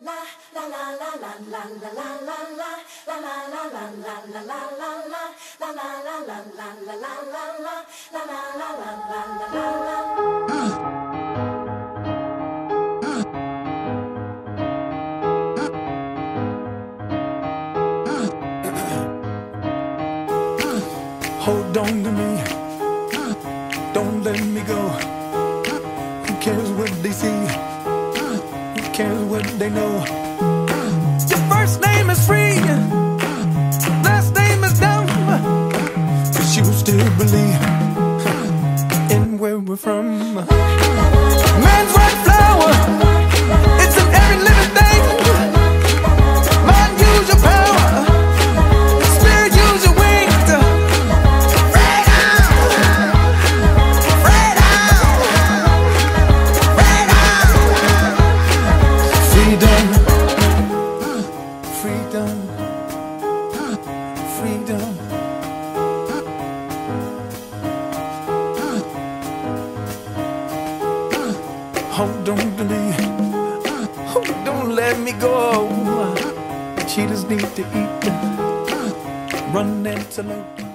Hold on to me, don't let me go. Who cares what they see? Who cares what they know? Your first name is free, last name is dumb, but you still believe in where we're from. Man's white flower, it's in every living thing. Mind, use your power, spirit, use your wings. Freedom, freedom, freedom. Hold on to me, don't let me go. Cheetahs need to eat, run antelope.